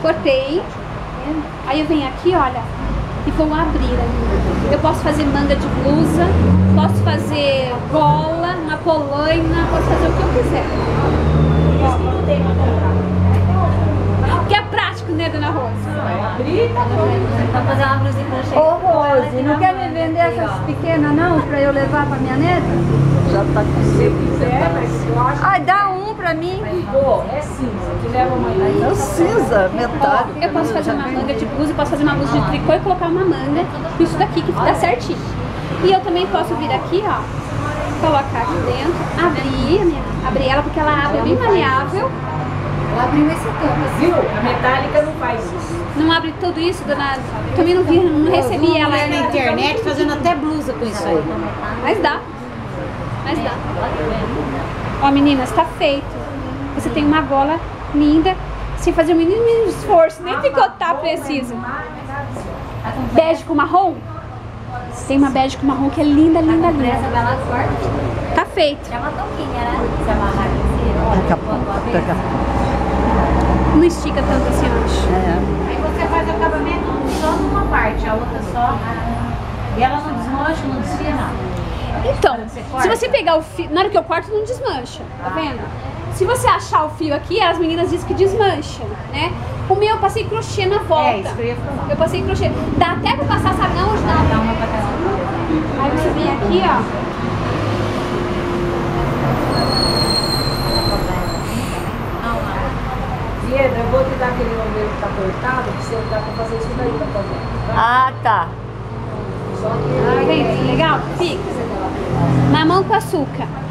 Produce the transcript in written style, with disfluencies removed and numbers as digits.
Cortei. Aí eu venho aqui, olha, e vou abrir ali. Eu posso fazer manga de blusa, posso fazer gola, uma polaina, posso fazer o que eu quiser. Que é prático, né, dona Rose? Vai fazer uma blusinha crochê. Ô Rose, não quer me vender essas pequenas não, pra eu levar pra minha neta? Já tá com Se quiser, mas eu acho Ai, dá um pra mim. que é cinza, que leva uma que é cinza, metade. Eu posso fazer uma manga de blusa, posso fazer uma blusa de tricô e colocar uma manga com isso daqui que dá certinho. E eu também posso vir aqui, ó, colocar aqui dentro, abrir ela porque ela abre bem maleável. Ela abriu esse tampo, viu? A metálica não faz isso. Não abre tudo isso, dona. Também não vi, não recebi ela na internet fazendo até blusa com isso aí. Mas dá. Mas dá. Ó, meninas, tá feito. Você tem uma gola linda, sem fazer o mínimo esforço, nem picotar precisa. Bege com marrom? Tem uma bege com marrom que é linda, linda, linda. Essa bela cor. Tá feito. É uma touquinha, né? Se amarrar aqui. Daqui a pouco, daqui a pouco. Não estica tanto assim, eu acho. Aí você faz o acabamento só numa parte, a outra só. E ela não desmancha, não desfia nada. Então, se você pegar o fio, na hora que eu corto não desmancha, tá vendo? Se você achar o fio aqui, as meninas dizem que desmancha, né? O meu eu passei crochê na volta. É, isso que eu ia falar. Eu passei crochê. Dá até pra passar, sabe não? Onde dá? Dá uma pra cada um. Aí você vem aqui, ó. Diedra, eu vou te dar aquele número que tá cortado, que você dá pra fazer isso daí pra fazer. Tá? Ah, tá. Só que... Vem, legal? Fica. Mamão com açúcar.